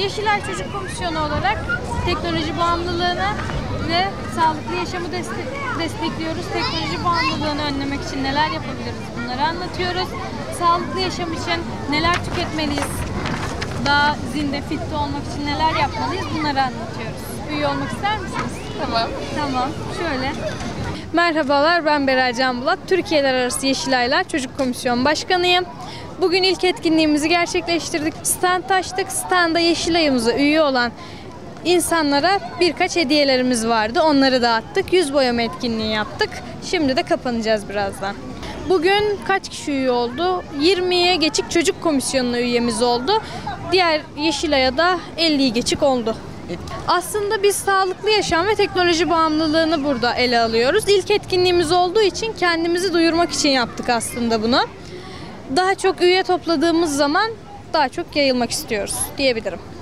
Yeşilay Çocuk Komisyonu olarak teknoloji bağımlılığını ve sağlıklı yaşamı destekliyoruz. Teknoloji bağımlılığını önlemek için neler yapabiliriz bunları anlatıyoruz. Sağlıklı yaşam için neler tüketmeliyiz, daha zinde, fitte olmak için neler yapmalıyız bunları anlatıyoruz. Üye olmak ister misiniz? Tamam. Şöyle. Merhabalar, ben Beray Can Bulat. Türkiye'ler Arası Yeşilaylar Çocuk Komisyon Başkanıyım. Bugün ilk etkinliğimizi gerçekleştirdik. Stand açtık. Standa Yeşilay'ımıza üye olan insanlara birkaç hediyelerimiz vardı. Onları dağıttık. Yüz boyama etkinliği yaptık. Şimdi de kapanacağız birazdan. Bugün kaç kişi üye oldu? 20'ye geçik çocuk komisyonuna üyemiz oldu. Diğer Yeşilay'a da 50'yi geçik oldu. Aslında biz sağlıklı yaşam ve teknoloji bağımlılığını burada ele alıyoruz. İlk etkinliğimiz olduğu için kendimizi duyurmak için yaptık aslında bunu. Daha çok üye topladığımız zaman daha çok yayılmak istiyoruz diyebilirim.